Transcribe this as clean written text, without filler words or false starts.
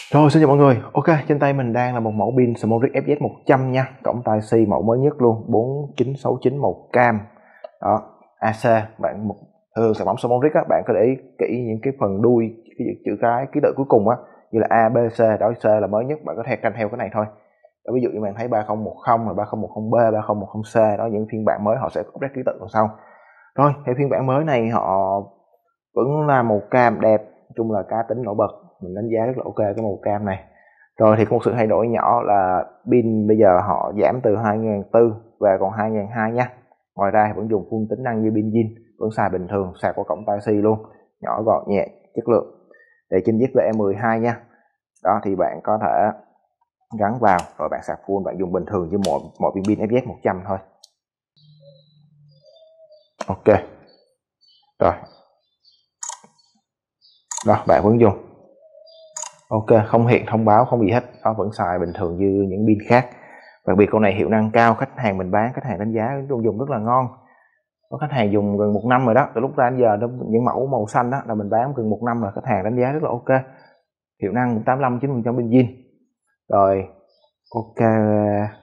Rồi, xin chào mọi người. Ok, trên tay mình đang là một mẫu pin Smallrick FZ100 nha, cổng Type-C mẫu mới nhất luôn, 49691 màu cam. Đó, AC. Bạn thường sản phẩm Smallrick á, bạn có để ý kỹ những cái phần đuôi, cái chữ cái ký tự cuối cùng á, như là A, B, C, đó C là mới nhất, bạn có thể canh theo cái này thôi. Đó, ví dụ như bạn thấy 3010 là 3010B, 3010C, đó những phiên bản mới họ sẽ update ký tự đằng sau. Rồi, theo phiên bản mới này họ vẫn là màu cam đẹp, nói chung là cá tính nổi bật, mình đánh giá rất là ok cái màu cam này. Rồi thì có một sự thay đổi nhỏ là pin bây giờ họ giảm từ 2400 về còn 2200 nha. Ngoài ra vẫn dùng full tính năng như pin zin, vẫn xài bình thường, sạc qua cổng Type-C luôn, nhỏ gọn nhẹ, chất lượng. Để trên ZVE12 nha. Đó thì bạn có thể gắn vào rồi bạn sạc full, bạn dùng bình thường như mọi pin FZ100 thôi. Ok. Rồi. Đó, bạn vẫn dùng. Ok, không hiện thông báo, không gì hết, nó vẫn xài bình thường như những pin khác. Đặc biệt con này hiệu năng cao, khách hàng mình bán, khách hàng đánh giá dùng rất là ngon. Có khách hàng dùng gần 1 năm rồi đó, từ lúc ra đến giờ những mẫu màu xanh đó là mình bán gần 1 năm rồi, khách hàng đánh giá rất là ok. Hiệu năng 85-90% pin zin. Rồi, ok.